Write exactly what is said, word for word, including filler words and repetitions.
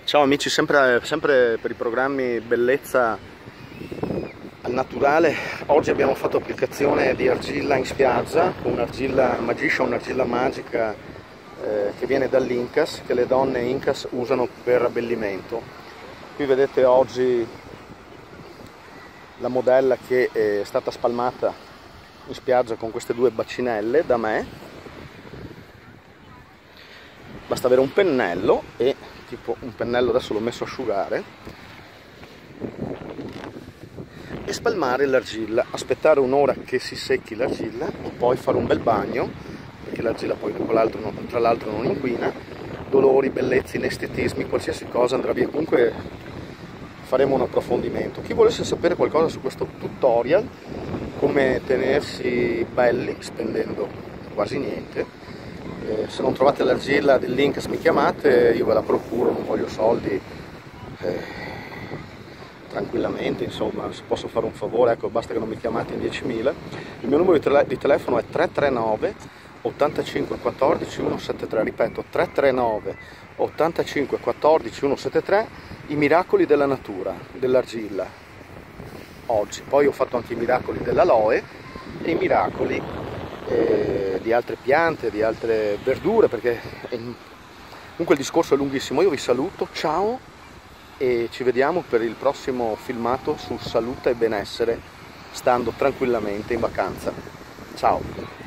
Ciao amici, sempre, sempre per i programmi bellezza al naturale. Oggi abbiamo fatto applicazione di argilla in spiaggia, con un'argilla Magician, un'argilla magica eh, che viene dall'Incas, che le donne Incas usano per abbellimento. Qui vedete oggi la modella che è stata spalmata in spiaggia con queste due bacinelle da me. Basta avere un pennello e tipo un pennello, adesso l'ho messo a asciugare, e spalmare l'argilla, aspettare un'ora che si secchi l'argilla e poi fare un bel bagno, perché l'argilla poi tra l'altro non inquina. Dolori, bellezze, inestetismi, qualsiasi cosa andrà via. Comunque faremo un approfondimento. Chi volesse sapere qualcosa su questo tutorial, come tenersi belli spendendo quasi niente, Eh, se non trovate l'argilla dell'Incas mi chiamate, io ve la procuro, non voglio soldi, eh, tranquillamente, insomma, se posso fare un favore, ecco, basta che non mi chiamate in diecimila. Il mio numero di, tele di telefono è tre tre nove ottantacinque quattordici centosettantatré, ripeto tre tre nove ottantacinque quattordici centosettantatré, i miracoli della natura, dell'argilla, oggi. Poi ho fatto anche i miracoli dell'aloe e i miracoli eh, di altre piante, di altre verdure, perché è... comunque il discorso è lunghissimo. Io vi saluto, ciao, e ci vediamo per il prossimo filmato su salute e benessere stando tranquillamente in vacanza. Ciao!